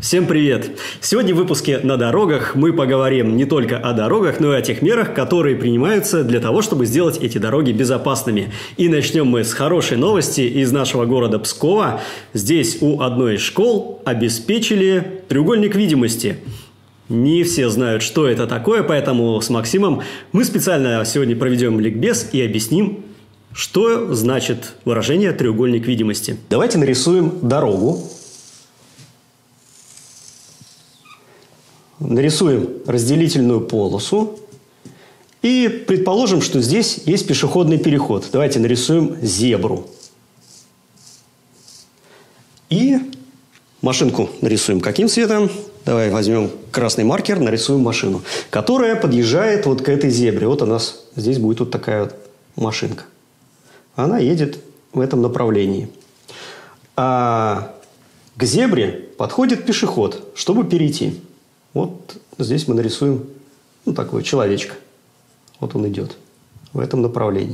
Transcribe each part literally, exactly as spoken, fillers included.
Всем привет! Сегодня в выпуске «На дорогах» мы поговорим не только о дорогах, но и о тех мерах, которые принимаются для того, чтобы сделать эти дороги безопасными. И начнем мы с хорошей новости из нашего города Пскова. Здесь у одной из школ обеспечили треугольник видимости. Не все знают, что это такое, поэтому с Максимом мы специально сегодня проведем ликбез и объясним, что значит выражение «треугольник видимости». Давайте нарисуем дорогу. Нарисуем разделительную полосу и предположим, что здесь есть пешеходный переход. Давайте нарисуем зебру. И машинку нарисуем каким цветом? Давай возьмем красный маркер, нарисуем машину, которая подъезжает вот к этой зебре. Вот у нас здесь будет вот такая вот машинка. Она едет в этом направлении. А к зебре подходит пешеход, чтобы перейти. Вот здесь мы нарисуем ну, такого человечка. Вот он идет в этом направлении.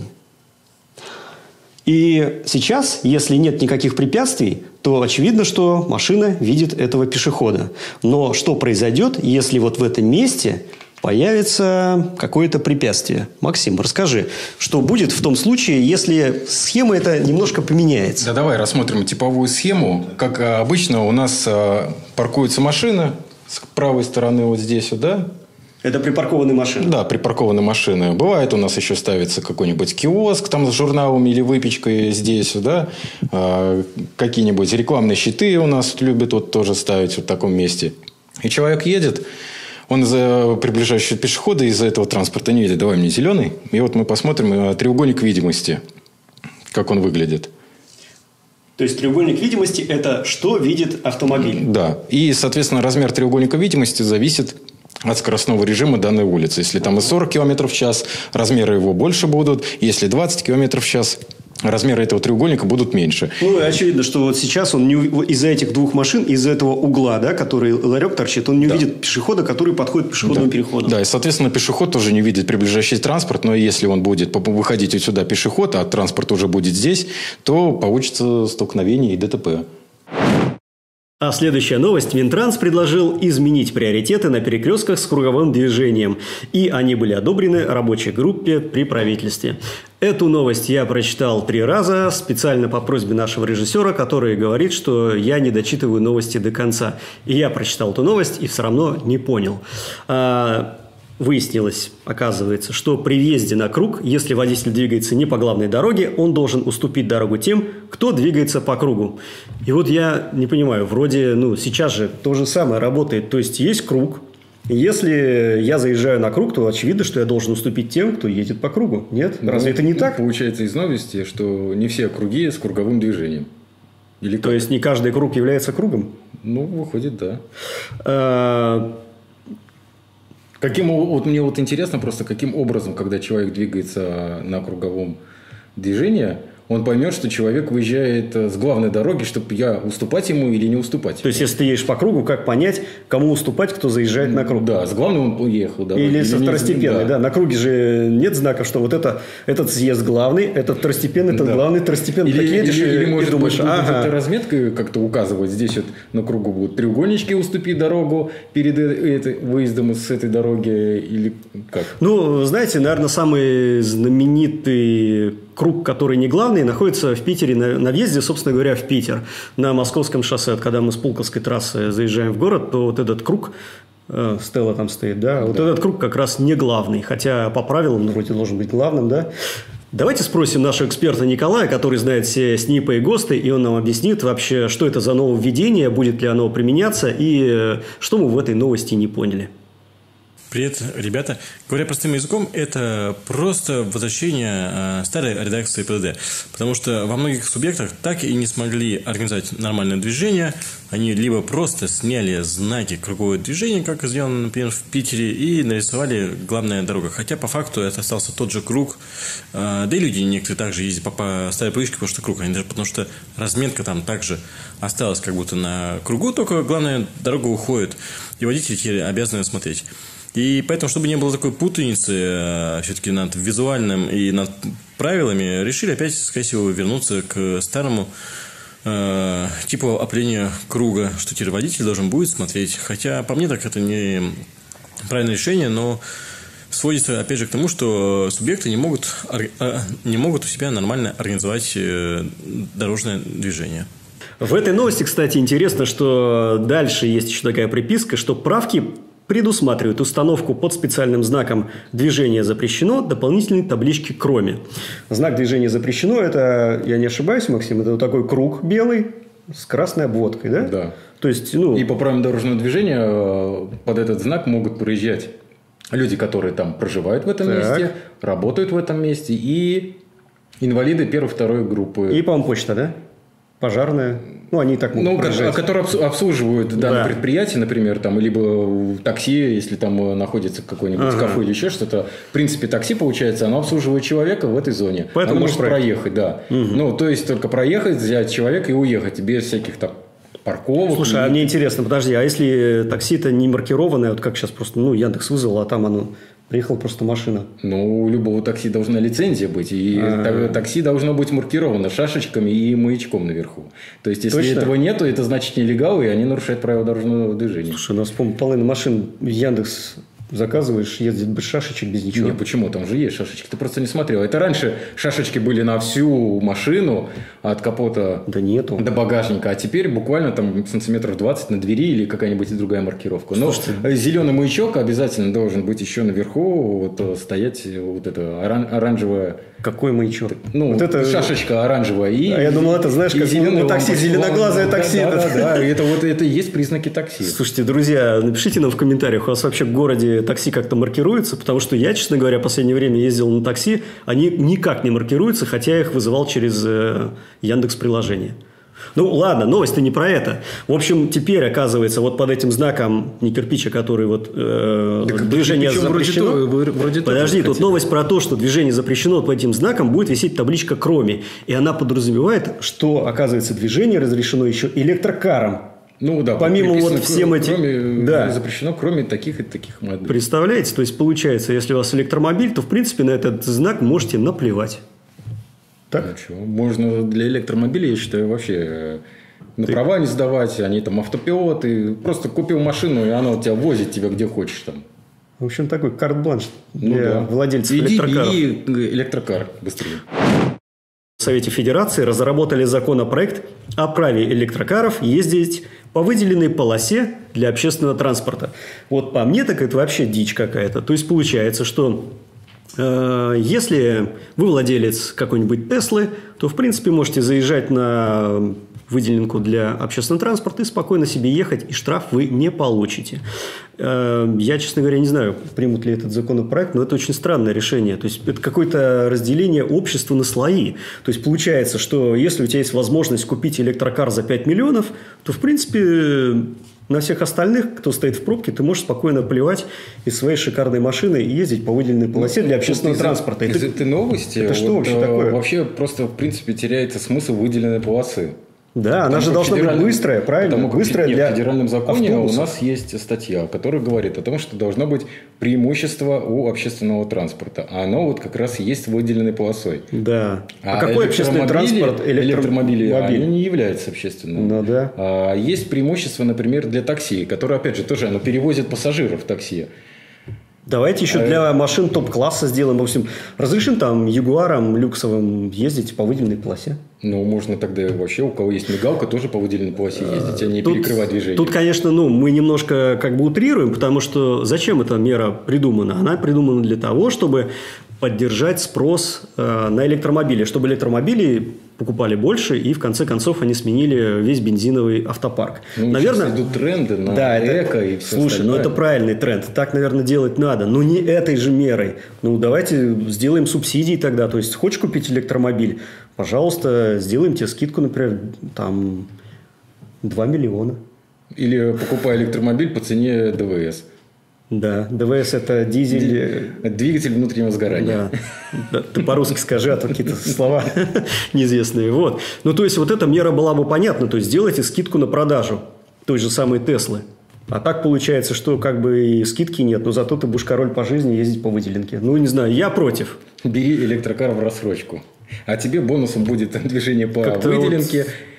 И сейчас, если нет никаких препятствий, то очевидно, что машина видит этого пешехода. Но что произойдет, если вот в этом месте появится какое-то препятствие? Максим, расскажи, что будет в том случае, если схема эта немножко поменяется? Да, давай рассмотрим типовую схему. Как обычно у нас паркуется машина с правой стороны вот здесь вот, да? Это припаркованные машины? Да, припаркованные машины. Бывает у нас еще ставится какой-нибудь киоск там с журналами или выпечкой здесь, да. А, какие-нибудь рекламные щиты у нас любят вот тоже ставить вот в таком месте. И человек едет, он из-за приближающего пешехода, из-за этого транспорта не видит. Давай мне зеленый. И вот мы посмотрим треугольник видимости, как он выглядит. То есть треугольник видимости – это что видит автомобиль? Да. И, соответственно, размер треугольника видимости зависит от скоростного режима данной улицы. Если там и сорок километров в час, размеры его больше будут. Если двадцать километров в час, размеры этого треугольника будут меньше. Ну, и очевидно, что вот сейчас он не, из-за этих двух машин, из-за этого угла, да, который ларек торчит, он не да. увидит пешехода, который подходит к пешеходному да. переходу. Да, и, соответственно, пешеход тоже не видит приближающийся транспорт, но если он будет выходить вот сюда пешеход, а транспорт уже будет здесь, то получится столкновение и ДТП. А следующая новость. Минтранс предложил изменить приоритеты на перекрестках с круговым движением. И они были одобрены рабочей группе при правительстве. Эту новость я прочитал три раза специально по просьбе нашего режиссера, который говорит, что я не дочитываю новости до конца. И я прочитал эту новость и все равно не понял. А... Выяснилось, оказывается, что при въезде на круг, если водитель двигается не по главной дороге, он должен уступить дорогу тем, кто двигается по кругу. И вот я не понимаю, вроде, ну, сейчас же то же самое работает. То есть, есть круг. Если я заезжаю на круг, то очевидно, что я должен уступить тем, кто едет по кругу. Нет? Ну, разве это не так? Получается из новости, что не все круги с круговым движением. Или то есть, не каждый круг является кругом? Ну, выходит, да. А... Каким, вот мне вот интересно просто, каким образом, когда человек двигается на круговом движении, он поймет, что человек выезжает с главной дороги, чтобы я уступать ему или не уступать. То есть, если ты едешь по кругу, как понять, кому уступать, кто заезжает на круг? Да, с главной он уехал. Да, или, или со второстепенной. Да. Да. На круге же нет знаков, что вот это, этот съезд главный, этот второстепенный, этот да. главный, второстепенный. Или, едешь, или, или и может думаешь, быть, ага. эта разметка как-то указывать. Здесь вот на кругу будут треугольнички, уступи дорогу перед этой, выездом с этой дороги. Или как? Ну, знаете, наверное, самый знаменитый круг, который не главный, находится в Питере, на, на въезде, собственно говоря, в Питер, на Московском шоссе. Вот когда мы с Пулковской трассы заезжаем в город, то вот этот круг, э, Стелла там стоит, да, вот да. этот круг как раз не главный, хотя по правилам он вроде должен быть главным, да. Давайте спросим нашего эксперта Николая, который знает все СНИПы и ГОСТы, и он нам объяснит вообще, что это за нововведение, будет ли оно применяться, и э, что мы в этой новости не поняли. Привет, ребята. Говоря простым языком, это просто возвращение э, старой редакции ПДД. Потому что во многих субъектах так и не смогли организовать нормальное движение. Они либо просто сняли знаки кругового движения, как сделано, например, в Питере, и нарисовали главная дорога. Хотя по факту это остался тот же круг. Э, да и люди некоторые также ездят по, по старой привычке, потому что круг. Они даже потому что разметка там также осталась как будто на кругу, только главная дорога уходит. И водители теперь обязаны смотреть. И поэтому, чтобы не было такой путаницы все-таки над визуальным и над правилами, решили опять, скорее всего, вернуться к старому э, типа определения круга, что теперь водитель должен будет смотреть. Хотя, по мне, так это не правильное решение, но сводится, опять же, к тому, что субъекты не могут, не могут у себя нормально организовать дорожное движение. В этой новости, кстати, интересно, что дальше есть еще такая приписка, что правки предусматривают установку под специальным знаком «Движение запрещено» дополнительной таблички «Кроме». Знак «Движение запрещено» – это, я не ошибаюсь, Максим, это вот такой круг белый с красной обводкой, да? Да. То есть, ну... И по правилам дорожного движения под этот знак могут проезжать люди, которые там проживают в этом так. месте, работают в этом месте, и инвалиды первой, второй группы. И, по-моему, почта, да? Пожарная. Ну, они так могут Ну, проезжать. которые обслуживают данное да. предприятие, например, там, либо такси, если там находится какое-нибудь ага. кафе или еще что-то. В принципе, такси, получается, оно обслуживает человека в этой зоне. Поэтому оно может проехать, проехать да. Угу. Ну, то есть, только проехать, взять человека и уехать, без всяких там парковок. Слушай, и... а мне интересно, подожди, а если такси-то не маркированное, вот как сейчас просто, ну, Яндекс вызвал, а там оно... Приехала просто машина. Ну, у любого такси должна лицензия быть. И А-а-а. такси должно быть маркировано шашечками и маячком наверху. То есть, если Точно? этого нету, это значит нелегалы, и они нарушают правила дорожного движения. Слушай, у нас, по-моему, половина машин Яндекс заказываешь, ездит без шашечек, без ничего. Не, почему? Там же есть шашечки. Ты просто не смотрел. Это раньше шашечки были на всю машину, от капота да нету. до багажника. А теперь буквально там сантиметров двадцать на двери или какая-нибудь другая маркировка. Но Слушайте. зеленый маячок обязательно должен быть еще наверху. Вот, стоять вот это оран- оранжевое... Какой маячок? Ну, вот это шашечка оранжевая. И, а я думал, это, знаешь, как ну, такси, зеленоглазое да, такси. Да, да, да. Это вот это и есть признаки такси. Слушайте, друзья, напишите нам в комментариях, у вас вообще в городе такси как-то маркируется, потому что я, честно говоря, в последнее время ездил на такси, они никак не маркируются, хотя я их вызывал через э, Яндекс.Приложение. Ну, ладно, новость-то не про это. В общем, теперь, оказывается, вот под этим знаком не кирпича, который вот э, движение запрещено. Вроде, вроде Подожди, тут новость про то, что движение запрещено, под этим знаком будет висеть табличка «Кроме». И она подразумевает, что, оказывается, движение разрешено еще электрокаром. Ну да, помимо вот всем этим, кроме, да. запрещено, кроме таких и таких моделей. Представляете, то есть получается, если у вас электромобиль, то в принципе на этот знак можете наплевать. Так? Ну, что, можно для электромобилей, я считаю, вообще на Ты... права не сдавать, они там автопилоты. Просто купил машину, и она тебя возит тебя где хочешь там. В общем, такой карт-бланш для ну, да. владельцев Иди, электрокаров. И электрокар быстрее. В Совете Федерации разработали законопроект о праве электрокаров ездить по выделенной полосе для общественного транспорта. Вот по мне, так это вообще дичь какая-то. То есть, получается, что э, если вы владелец какой-нибудь Теслы, то, в принципе, можете заезжать на выделенку для общественного транспорта и спокойно себе ехать, и штраф вы не получите. Я, честно говоря, не знаю, примут ли этот законопроект, но это очень странное решение. То есть, это какое-то разделение общества на слои. То есть, получается, что если у тебя есть возможность купить электрокар за пять миллионов, то, в принципе, на всех остальных, кто стоит в пробке, ты можешь спокойно плевать из своей шикарной машины и ездить по выделенной полосе для общественного из-за, транспорта. Из этой новости это что вот, вообще такое? Вообще просто, в принципе, теряется смысл выделенной полосы. Да, она же должна быть быстрая, правильно? Потому как быстрая нет, для в федеральном законе автобусов. у нас есть статья, которая говорит о том, что должно быть преимущество у общественного транспорта. А оно вот как раз есть выделенной полосой. Да. А, а какой общественный транспорт? Электромобили, они не являются общественным. Ну, да. А есть преимущество, например, для такси, которое, опять же, тоже оно перевозит пассажиров в такси. Давайте еще для машин топ-класса сделаем. В общем, разрешим там Ягуарам люксовым ездить по выделенной полосе. Ну, можно тогда вообще, у кого есть мигалка, тоже по выделенной полосе ездить, а не тут, перекрывать движение. Тут, конечно, ну, мы немножко как бы утрируем, потому что зачем эта мера придумана? Она придумана для того, чтобы поддержать спрос э, на электромобили, чтобы электромобили покупали больше, и в конце концов они сменили весь бензиновый автопарк. Ну, наверное, идут тренды на да, эко это, и все слушай, остальное. ну это правильный тренд. Так, наверное, делать надо. Но не этой же мерой. Ну, давайте сделаем субсидии тогда. То есть, хочешь купить электромобиль? Пожалуйста, сделаем тебе скидку, например, там два миллиона. Или покупай электромобиль по цене ДВС. Да, ДВС – это дизель... Двигатель внутреннего сгорания. Да. Ты по-русски скажи, а то какие-то слова неизвестные. Вот. Ну, то есть, вот эта мера была бы понятна. То есть, сделайте скидку на продажу той же самой Теслы. А так получается, что как бы и скидки нет, но зато ты будешь король по жизни ездить по выделенке. Ну, не знаю, я против. Бери электрокар в рассрочку. А тебе бонусом будет движение по как-то выделенке. Вот...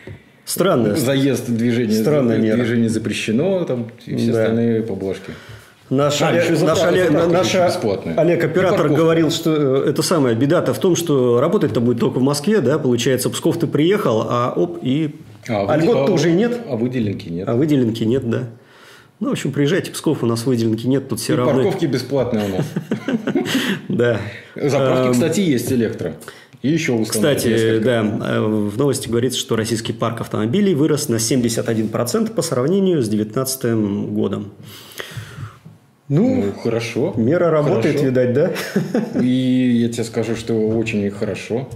Странно. Заезд, движение, движение запрещено, там, и все да. остальные поблажки. Наш, а, Олег, наш, Олег, наш Олег, оператор, говорил, что это самая беда-то в том, что работать-то будет только в Москве, да, получается, Псков ты приехал, а оп, и а, а льгот-то уже нет. А выделенки нет. А выделенки нет, да. Ну, в общем, приезжайте в Псков, у нас выделенки нет, тут все и равны. Парковки бесплатные у нас. Да. Заправки, кстати, есть электро. И еще Кстати, да, в новости говорится, что российский парк автомобилей вырос на семьдесят один процент по сравнению с две тысячи девятнадцатым годом. Ну, ну, хорошо. Мера работает, хорошо. Видать, да? И я тебе скажу, что очень хорошо.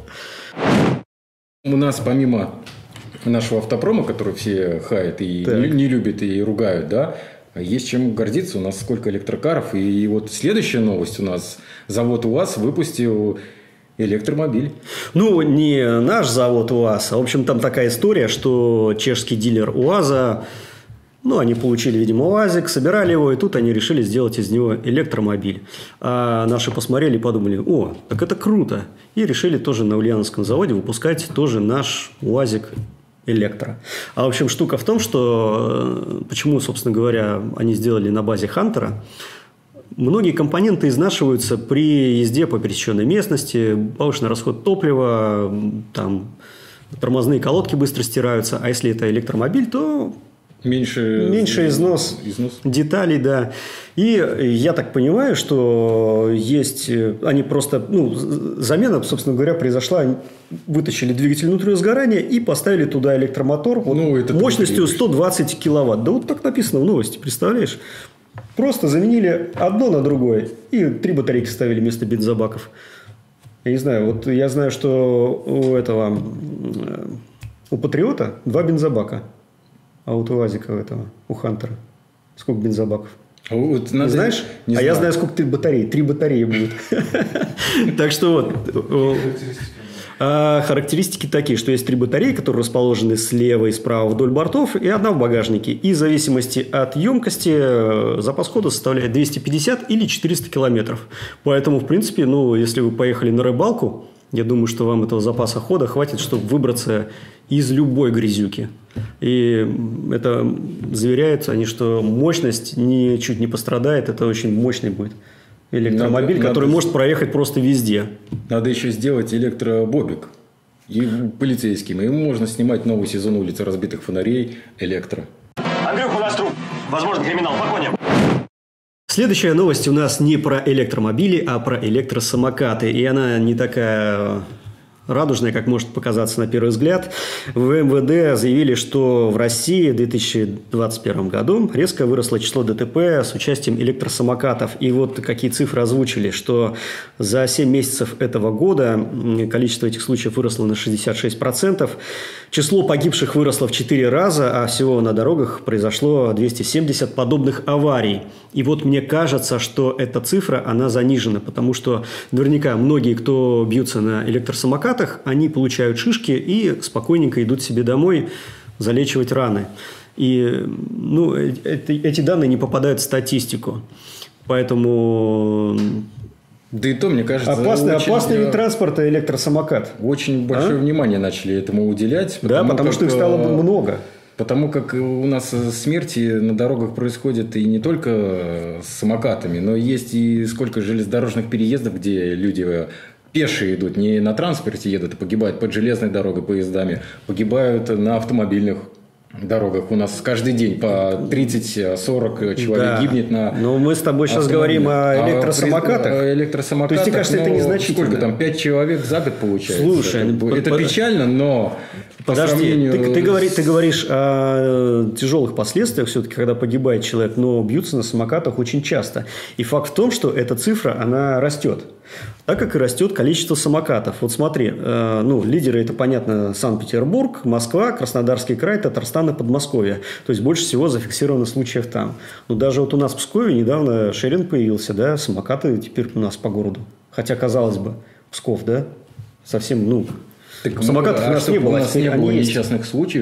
У нас помимо нашего автопрома, который все хаят и не, не любят и ругают, да, есть чем гордиться. У нас сколько электрокаров. И вот следующая новость у нас. Завод УАЗ выпустил электромобиль. Ну, не наш завод УАЗ, а, в общем, там такая история, что чешский дилер УАЗа, ну, они получили, видимо, УАЗик, собирали его, и тут они решили сделать из него электромобиль. А наши посмотрели и подумали, о, так это круто. И решили тоже на Ульяновском заводе выпускать тоже наш УАЗик электро. А, в общем, штука в том, что почему, собственно говоря, они сделали на базе Хантера. Многие компоненты изнашиваются при езде по пересеченной местности, повышенный расход топлива, там, тормозные колодки быстро стираются. А если это электромобиль, то меньше, меньше износ, износ деталей, да. И я так понимаю, что есть... Они просто... Ну, замена, собственно говоря, произошла. Вытащили двигатель внутреннего сгорания и поставили туда электромотор вот, ну, мощностью сто двадцать киловатт. Да вот так написано в новости, представляешь? Просто заменили одно на другое. И три батарейки ставили вместо бензобаков. Я не знаю, вот я знаю, что у этого... У Патриота два бензобака. А вот у УАЗика этого, у Хантера. Сколько бензобаков? Вот, надо... Знаешь? Не а знаю. я знаю, сколько ты батарей. Три батареи будет. Так что вот... А характеристики такие, что есть три батареи, которые расположены слева и справа вдоль бортов, и одна в багажнике. И в зависимости от емкости запас хода составляет двести пятьдесят или четыреста километров. Поэтому, в принципе, ну, если вы поехали на рыбалку, я думаю, что вам этого запаса хода хватит, чтобы выбраться из любой грязюки. И это заверяют они, что мощность ничуть не пострадает, это очень мощный будет электромобиль, надо, который надо... может проехать просто везде. Надо еще сделать электробобик. И полицейским. Ему можно снимать новый сезон улицы разбитых фонарей электро. Андрюха, у нас труп. Возможно, криминал. Погоня. Следующая новость у нас не про электромобили, а про электросамокаты. И она не такая радужная, как может показаться на первый взгляд. В МВД заявили, что в России в две тысячи двадцать первом году резко выросло число ДТП с участием электросамокатов. И вот какие цифры озвучили, что за семь месяцев этого года количество этих случаев выросло на шестьдесят шесть процентов. Число погибших выросло в четыре раза, а всего на дорогах произошло двести семьдесят подобных аварий. И вот мне кажется, что эта цифра, она занижена, потому что наверняка многие, кто бьются на электросамокатах, они получают шишки и спокойненько идут себе домой залечивать раны. И ну, эти, эти данные не попадают в статистику. Поэтому... Да и то, мне кажется... Опасный, очень, опасный вид транспорта электросамокат. Очень большое а? внимание начали этому уделять. Потому да, потому как, что их стало много. Потому как у нас смерти на дорогах происходят и не только с самокатами, но есть и сколько железнодорожных переездов, где люди... Пешие идут, не на транспорте едут, а погибают под железной дорогой поездами, погибают на автомобильных дорогах. У нас каждый день по тридцать-сорок человек да. гибнет на... Но мы с тобой сейчас говорим о электросамокатах. О электросамокатах. То есть, тебе кажется, ну, это незначительно? Сколько там, пять человек за год получается? Слушай, это, это печально, но... Подожди, сравнению... ты, ты, говори, ты говоришь о тяжелых последствиях все-таки, когда погибает человек, но бьются на самокатах очень часто. И факт в том, что эта цифра, она растет. Так как и растет количество самокатов. Вот смотри, э, ну, лидеры это, понятно, Санкт-Петербург, Москва, Краснодарский край, Татарстан и Подмосковье. То есть, больше всего зафиксировано случаев там. Но даже вот у нас в Пскове недавно шеринг появился, да, самокаты теперь у нас по городу. Хотя, казалось бы, Псков, да, совсем, ну... Так, самокатов а у нас не было, у нас не было несчастных случаев.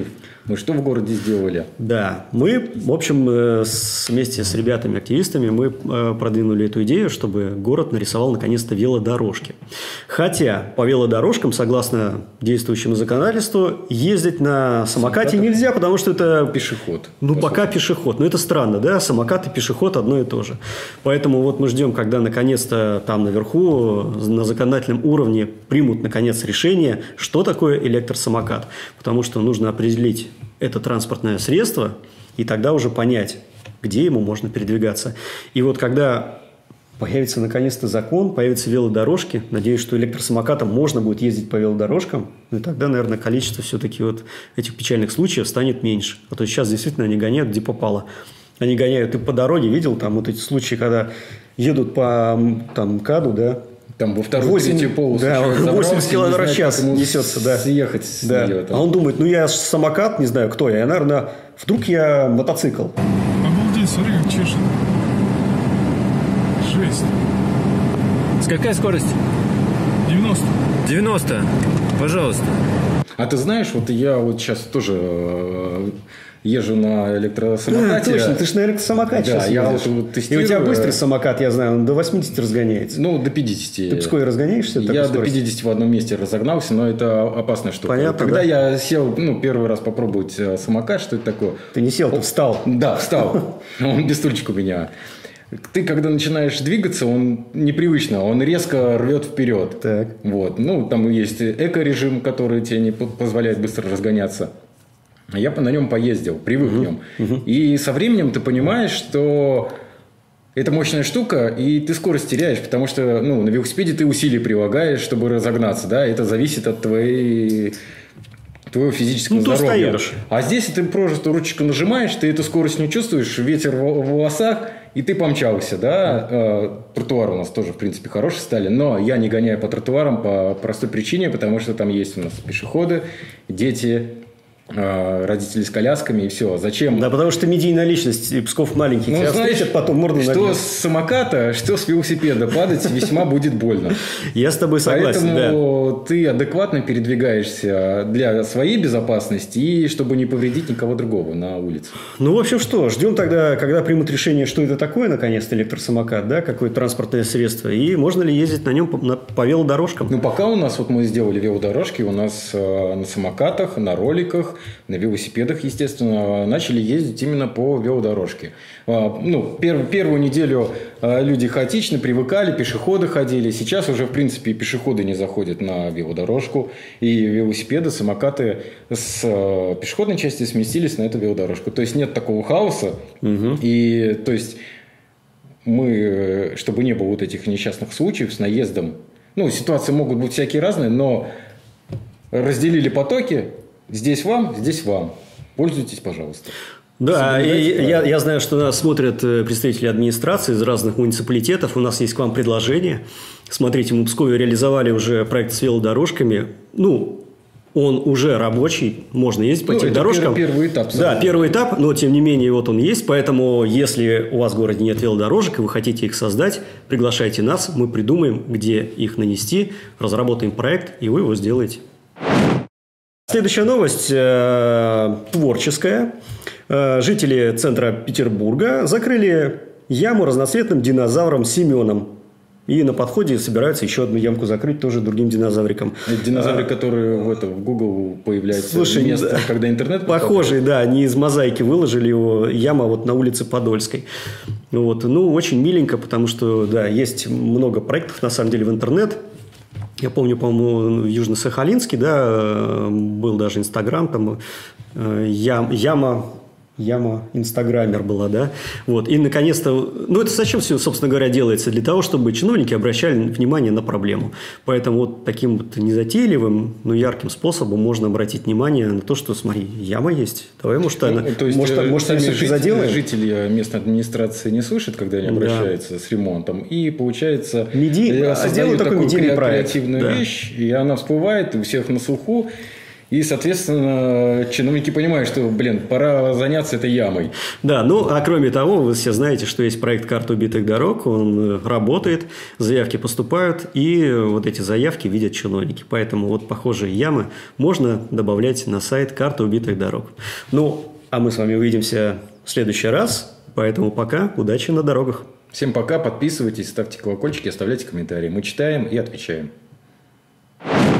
Мы что в городе сделали? Да, мы, в общем, э, с- вместе с ребятами-активистами мы э, продвинули эту идею, чтобы город нарисовал наконец-то велодорожки. Хотя по велодорожкам, согласно действующему законодательству, ездить на самокате Самокатах? нельзя, потому что это Пешеход. Ну, по пока пешеход. Но это странно, да? Самокат и пешеход одно и то же. Поэтому вот мы ждем, когда наконец-то там наверху на законодательном уровне примут наконец решение, что такое электросамокат. Потому что нужно определить это транспортное средство и тогда уже понять, где ему можно передвигаться. И вот когда появится наконец-то закон, появятся велодорожки, надеюсь, что электросамокатом можно будет ездить по велодорожкам, ну и тогда, наверное, количество все-таки вот этих печальных случаев станет меньше. А то сейчас действительно они гоняют где попало. Они гоняют и по дороге, видел там вот эти случаи, когда едут по там, МКАДу, да, Там во вторую, восемь, третью полосу да, человек восемьдесят забрался, не километров в знает, час как ему несется, да. съехать с Да. нее там. А он думает, ну я ж самокат, не знаю кто я, я, наверное, вдруг я мотоцикл. Обалдеть, смотри, как чешет. Жесть. Какая скорость? девяносто. девяносто. Пожалуйста. А ты знаешь, вот я вот сейчас тоже э, езжу на А, электросамокате. точно, ты же на электросамокате Да, сейчас я ездишь. вот И тестирую. у тебя быстрый самокат, я знаю, он до восьмидесяти разгоняется. Ну, до пятидесяти. Ты в Пскове разгоняешься? Я до пятидесяти в одном месте разогнался, но это опасная штука. Понятно, Когда да. я сел, ну, первый раз попробовать э, самокат, что это такое? Ты не сел, ты встал. Да, встал. Он без стульчика у меня. Ты, когда начинаешь двигаться, он непривычно, он резко рвет вперед. Так. Вот. Ну, там есть эко-режим, который тебе не по- позволяет быстро разгоняться. А я по- на нем поездил, привык к нем. И со временем ты понимаешь, что это мощная штука, и ты скорость теряешь, потому что ну, на велосипеде ты усилия прилагаешь, чтобы разогнаться. Да? Это зависит от твоей... твоего физического Ну, ты здоровья. устаешь. А здесь ты просто ручку нажимаешь, ты эту скорость не чувствуешь, ветер в в волосах, и ты помчался, да. Э, Тротуары у нас тоже, в принципе, хорошие стали, но я не гоняю по тротуарам по простой причине, потому что там есть у нас пешеходы, дети, э, родители с колясками, и все. Зачем? Да, потому что ты медийная личность, и Псков маленький. Ну, Тебя знаешь, встретят, потом морду что набьют. с самоката, что с велосипеда падать весьма будет больно. Я с тобой согласен, да. Поэтому ты адекватно передвигаешься для своей безопасности и чтобы не повредить никого другого на улице. Ну, в общем, что, ждем тогда, когда примут решение, что это такое, наконец-то, электросамокат, да, какое транспортное средство, и можно ли ездить на нем по, на- по велодорожкам. Ну, пока у нас, вот мы сделали велодорожки, у нас э, на самокатах, на роликах, на велосипедах, естественно, начали ездить именно по велодорожке. А, ну, пер- первую неделю э, люди хаотично привыкали, пешеходы ходили. Сейчас уже, в принципе, и пешеходы не заходят на велодорожку. И велосипеды, самокаты с э, пешеходной части сместились на эту велодорожку. То есть, нет такого хаоса. И, то есть, мы, э, чтобы не было вот этих несчастных случаев с наездом, ну, ситуации могут быть всякие разные, но разделили потоки. Здесь вам, здесь вам. Пользуйтесь, пожалуйста. Да, Соблюдайте и правила. я, я знаю, что нас смотрят э, представители администрации из разных муниципалитетов. У нас есть к вам предложение. Смотрите, мы в Пскове реализовали уже проект с велодорожками. Ну, он уже рабочий, можно ездить по Ну, этим это дорожкам. первый- первый этап, Да, да. первый этап, но тем не менее вот он есть. Поэтому, если у вас в городе нет велодорожек, и вы хотите их создать, приглашайте нас, мы придумаем, где их нанести, разработаем проект, и вы его сделаете. Следующая новость э, творческая. Э, жители центра Петербурга закрыли яму разноцветным динозавром Семеном. И на подходе собираются еще одну ямку закрыть тоже другим динозавриком. Это динозавры, которые в, это, в Google появляются Слушай, место, да. когда интернет... Похожий, да, они из мозаики выложили его, яма вот на улице Подольской. Вот. Ну, очень миленько, потому что, да, есть много проектов, на самом деле, в интернет. Я помню, по-моему, в Южно-Сахалинске, да, был даже Инстаграм, там э, ям, яма... Яма инстаграмер была, да? Вот. И, наконец-то... Ну, это зачем все, собственно говоря, делается? Для того, чтобы чиновники обращали внимание на проблему. Поэтому вот таким вот незатейливым, но ярким способом можно обратить внимание на то, что, смотри, яма есть. Давай, может, она, Ну, то есть, может, э, может, сами сами жители, заделаем? жители местной администрации не слышат, когда они Да. обращаются с ремонтом. И, получается, Меди- э, а создают сделают такой такую медийный кре- проект. креативную Да. вещь, и она всплывает у всех на слуху. И, соответственно, чиновники понимают, что, блин, пора заняться этой ямой. Да, ну, а кроме того, вы все знаете, что есть проект «Карта убитых дорог», он работает, заявки поступают, и вот эти заявки видят чиновники. Поэтому вот похожие ямы можно добавлять на сайт «Карта убитых дорог». Ну, а мы с вами увидимся в следующий раз, поэтому пока, удачи на дорогах. Всем пока, подписывайтесь, ставьте колокольчики, оставляйте комментарии. Мы читаем и отвечаем.